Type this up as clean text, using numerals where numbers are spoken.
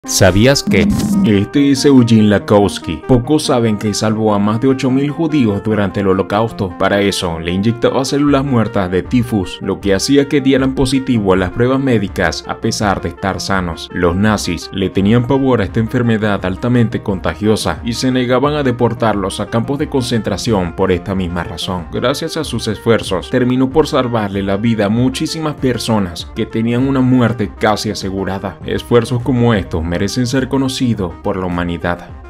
¿Sabías que? Este es Eugene Lakowski. Pocos saben que salvó a más de 8.000 judíos durante el Holocausto. Para eso, le inyectaba células muertas de tifus, lo que hacía que dieran positivo a las pruebas médicas a pesar de estar sanos. Los nazis le tenían pavor a esta enfermedad altamente contagiosa y se negaban a deportarlos a campos de concentración por esta misma razón. Gracias a sus esfuerzos, terminó por salvarle la vida a muchísimas personas que tenían una muerte casi asegurada. Esfuerzos como estos merecen ser conocidos por la humanidad.